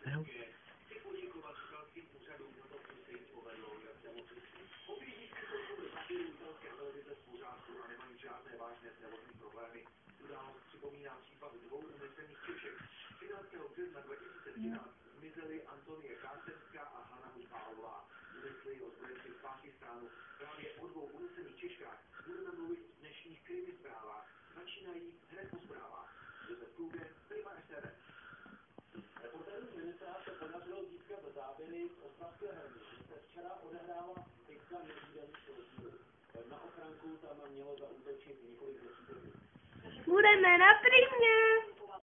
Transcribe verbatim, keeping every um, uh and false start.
Jo. Zmizely Antonie Kácenská a Hana Michalová. Unesli ozbrojenci v Pákistánu. Právě o dvou unesených Češkách budeme mluvit v dnešních krimi zprávách. Začínají hned po zprávách. Josef Kluge, Prima S R S. Reportérům ministra se podařilo získat záběry z ostravské herny, kde se včera odehrála teďka nevídaných rozdílů. Na ochranku tam mělo zaútočit několik desítek. Budeme na Primě.